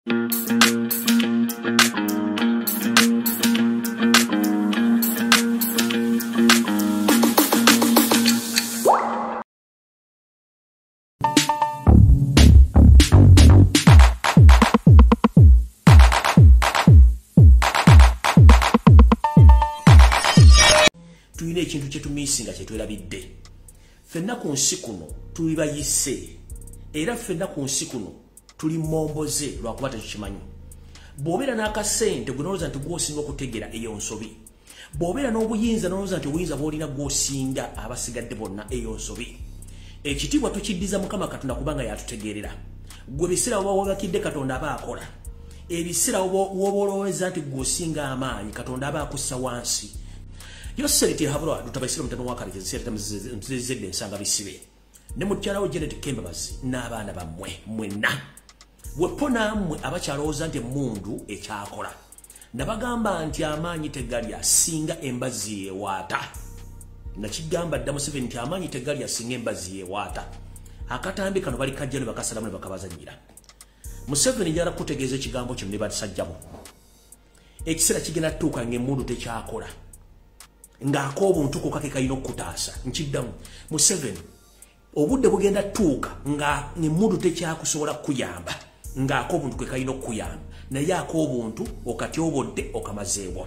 Tuyine ekintu kye tumisinga kye twerabidde. Ffenna ku nsi kuno tuli bayise era ffenna ku nsi kuno tuli momboze lwakuba tekikimanyi. Bw'obeera n'akasente gwe n'olowooza nti gw'osinga okutegera eyo nsobi. Bw'obeera n'obuyinza n'olowooza nti obuyinza bw'olina gw'osinga abasigadde bonna eyo nsobi. Ekitiibwa tukiddiza Mukama Katonda kubanga yatutegeerera. Gwe ebiseera woba wabakidde Katonda aba akola. Ebiseera woba olowooza nti gw'osinga amaanyi Katonda aba akussa wansi. Yoseriti habulwa tutabaisira mutano wakali kizisera mzizede nsanga bisibe ne mukyalawo Janet Kembabazi n'abaana bammwe mwenna wepona mmwe abakyalowooza nti mundu ekyakola nabagamba nti amaanyi tegali asinga embazi yewaata nakigamba dda Museveni nti amaanyi tegali asinga embazi yewaata akatambi kano bali kajjano bakasalamu ne bakabazanyira Museveni njala kutegeeza ekigambo kino ne batisajjamo ekiseera kigenda tuuka ng'emundu tekyakola ng'ako obuntu kokake kalina okutaasa nkiddamu Museveni obudde bugenda tuuka nga emundu tekyakusobola kukuyamba ng'ako obuntu kwe kalina okukuyamba naye ako obuntu okatyobodde okamazeebwa.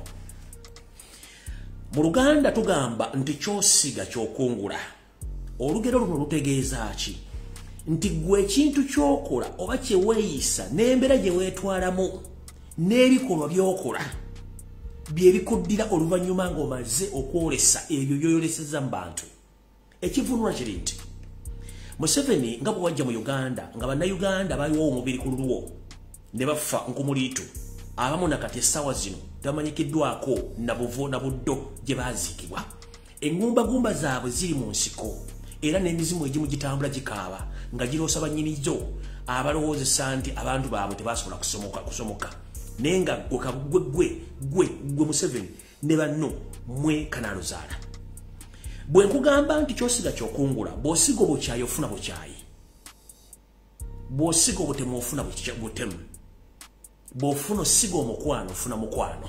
Mu Luganda tugamba nti kyosiga kyokungula. Olugero luno lutegeeza ki? Nti gwe ekintu kyokola oba kyeweeyisa n'embeera gye weetwalamu n'ebikolwa by'okola bye bikuddira oluvannyuma ng'omaze okwolesa ebyo by'oyoleseza mu bantu. Ekivunula kiri nti Museveni nga bwe wajja mu Uganda nga bannayuganda baaliwo omubiri ku lulwo ne bafa nkumuliitu abamu nakati essaawa zino tebamanyikiddwako na buvo na buddo gye baaziikibwa. Engumbagumba zaabwe ziri mu nsiko era n'emizimu egimu gitambula gikaaba nga giroosa bannyinizo abalowoozesa nti abantu baabwe tebasobola kusomoka. Nenga gwe Museveni ne banno mwe kanaaluzaala. Bwe nkugamba nti kyosiga kyokungula bw'osiga obukyayi ofuna bukyayi. Bw'osiga obutemu ofuna butemu. Bw'ofuna osiga omukwano ofuna mukwano.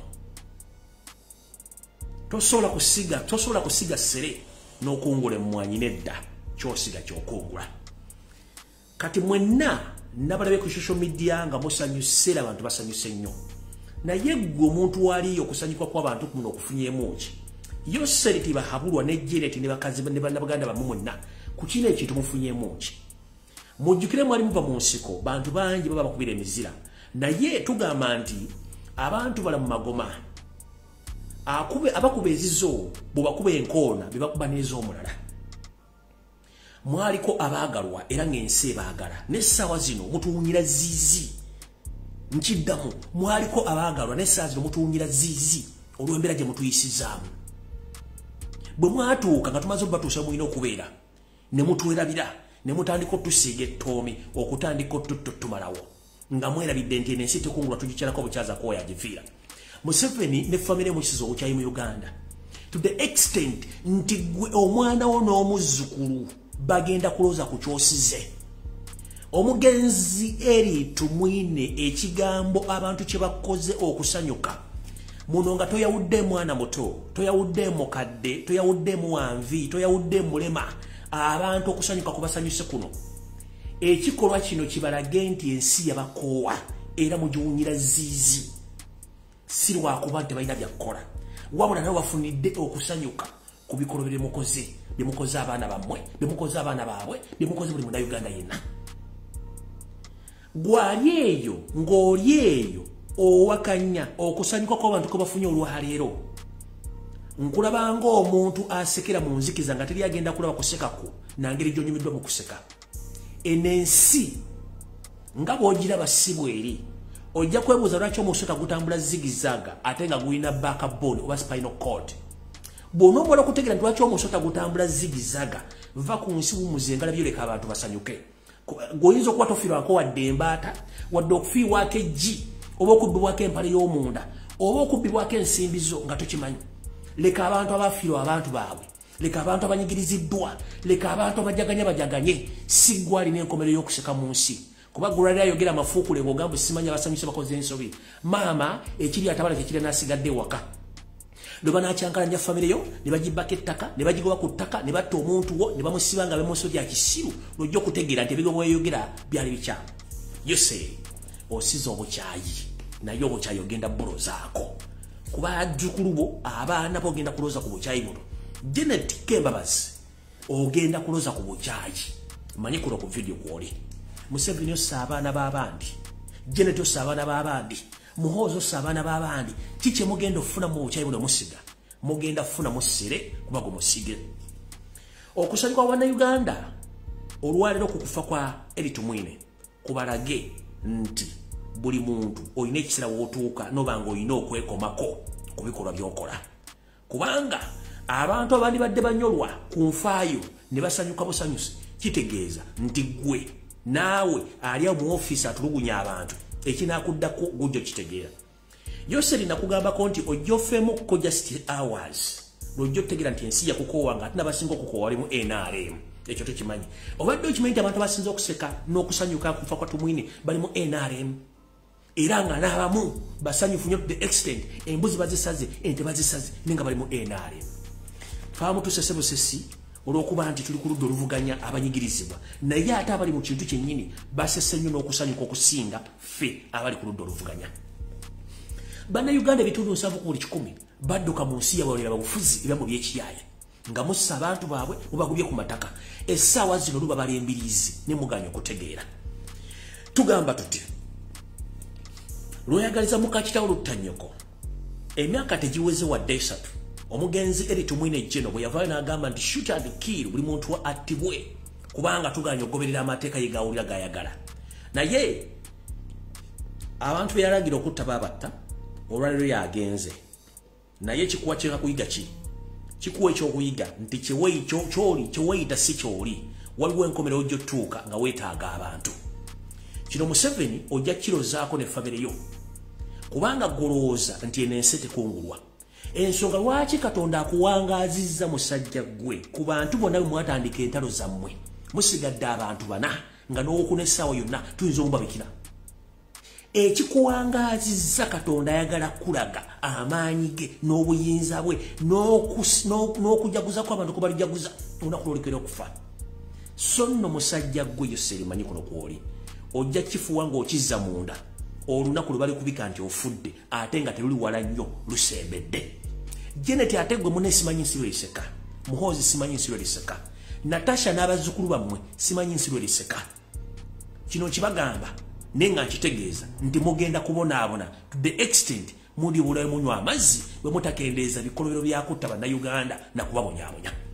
Tosobola kusiga ssere n'okungula emmwanyi nedda kyosiga kyokungula. Kati mwenna nabalabe ku social media nga musanyuse abantu basanyuse nnyo. Naye gwe omuntu waliyo okusanyuka kw'abantu kuno okufunyemu ki? Yoseriti bahabulwa ne Janet ne bakazi ne bannabaganda bammwe mwenna ku kino ekintu mufunyemu ki? Mujjukire mwali muva mu nsiko bantu bangi baba bakubira emizira. Naye tugamba nti abantu bala mu magoma abakuba ezizo bwebakuba enkoona bebakuba n'ez'omulala. Mwaliko abaagalwa era ng'ensi ebaagala n'essaawa zino mutuwunyira ziizi. Nkiddamu mwaliko abaagalwa n'essaawa zino mutuwunyira ziizi olw'embeera gye mutuyisizaamu. Bwe mwatuuka nga tumaze obatuusa mulina okubeera ne mutwerabira ne mutandika otusiiga ettoomi okutandika otutumalawo nga mwerabidde nti ensi tekungulwa tugikyalako bukyaza kwoyo agiviira. Museveni ne famire mukiza obukyayi mu Uganda to the extent nti gwe omwana wo n'omuzzukulu bagenda kulooza ku kyosize. Omugenzi eri tumwine ekigambo abantu kye bakoze okusanyuka muno nga toyawudde mwana muto, toyawudde mukadde, toyawudde muwanvi, toyawudde mulema, abantu okusanyuka kubasanyuse kuno. Ekikolwa kino kibalage nti ensi yabakoowa era mugiwunyira ziizi. Si lwakuba nti balina byakukola wabula nawe wafunidde okusanyuka ku bikolwa bye mukoze abaana bammwe, bye mukoze abaana baabwe, bye mukoze buli munnayuganda yenna. Gwali eyo ng'oli eyo owakanya okusanyuka kw'abantu kwe bafunye olwaleero. Nkulaba ng'omuntu asekera mu nzikiza nga teri agenda kulaba kusekaku nangeri gy'onyumiddwa mu kuseka. Enensi nga bw'ogiraba si bweri ojja kwebuuza lwaki omusota gutambula zigizaga ate nga gulina backbone oba spinal cord. Bw'onoobola okutegeera nti lwaki omusota gutambula zigizaga va ku nsi wumuze ngala byoleka abantu basanyuke. Goyinza okuba tofiirwako wadde embaata wadde okufiirwako eggi oba okubbibwako empale y'omunda oba okubbibwako ensimbizo nga tokimanyi. Leka abantu abafiirwa abantu baabwe, leka abantu abanyigiriziddwa, leka abantu abajaganye si gwe alina enkomerero y'okuseka mu nsi. kuba gulali ayogera mafuukule bw'ogamba simanya basanyuse bakoze ensobi maama ekiri atabala kye kiri n'asigadde waka lwe banakyankalanya famire yo ne bagibako ettaka ne bagigoba ku ttaka ne batta omuntu wo ne bamusiba nga bemusobya kisiru lwojja okutegeera nti ebigambo byeyogera byali bikyamu yose osiza obukyayi naye obukyayi ogenda bulozaako kuba ajjukulu bo abaana bogenda kuloza ku bukyayi buno Janet Kembabazi ogenda kuloza ku bukyayi manyi kuno ku video kwoli Museveni ossa abaana b'abandi Janet ossa abaana b'abandi Muhoozi ossa abaana b'abandi kiki mugenda ofuna mu bukyayi buno musiga mugenda funa musire kuba go musige okusanyuka wana Uganda olwaliro ku kufa kwa Eritu Mwine kubalage nti buli muntu oyina ekisera wootuuka nobanga oyina okwekomako ku bikolwa by'okola kubanga abantu abandi badde banyolwa ku nfaayo ne basanyuka busanyusi kitegeeza nti gwe naawe ali mu office atulugunya abantu ekinakuddako gujjo kitegeera Yoseri nakugambako nti ojjofeemu ko just hours lwojja otegeera nti ensi yakukoowa nga ate n'abasinga okukoowa walimu NRM ekyo tukimanyi obadde okimanyi nti abantu abasinza okuseka n'okusanyuka kufa kwa Tumwine balimu NRM era nga n'abamu basanyufu nnyo to the extent embuzi bazisaze ente bazisaze nenga balimu NRM faamu tusese busesi olw'okuba nti tuli ku ludda oluvuganya abanyigirizibwa naye ate abali mu kintu kyennyini basese nnyo n'okusanyuka okusinga ffe abali ku ludda oluvuganya Bannayuganda ebitundu 7 ku buli 100 badduka mu nsi yabalira babufuzi era mu byekiyaya nga mussa abantu baabwe mubagubye ku mataka essaawa zino luba balembirizi ne muganya okutegeera tugamba tuti lweyagaliza mukakitawo lutanyoko emyaka tegiweze wadde 3 omugenzi Eritu Mwine Jeno bwe yavaayo n'agamba nti shoot and kill buli muntu attibwe kubanga tuganya okugoberera amateeka ye gawulira gayagala naye abantu beyalagira okutta babatta olwaliro yagenze naye kikuwa kyekuyiga ki kikuwa ekyokuyiga nti kyeweyita si kyoli waliwo enkomero ojja otuuka nga weetaaga abantu kino Museveni ojja kirozaako ne famire yo kubanga golowooza nti eno ensi tekungulwa ensonga lwaki Katonda akuwangaazizza musajja gwe ku bantu bonna bwe mwatandika entalo zammwe musigadde abantu 4 nga n'okuna essaawa yonna tuyinza omubabikira ekikuwangaazizza Katonda ayagala kulaga amaanyi ge n'obuyinza bwe n'okujaguza kw'abantu kubalijaguza olunaku lwolekera okufa so nno musajja gwe Yoseri manyi kuno kwoli ojja kifuwa ng'okizza munda olunaku lwe bali kubika nti ofudde ate nga teruli wala nnyo lusembedde Janet ate gwe mune simanyi nsi lweliseka Muhoozi simanyi nsi lweliseka Natasha n'abazzukulu bammwe simanyi nsi lweliseka kino kibagamba naye nga nkitegeeza nti mugenda kubonaabona to the extent muli bulayo munywa amazzi bwe mutakendeeza bikolobero byakutta Bannayuganda na kubabonyaabonya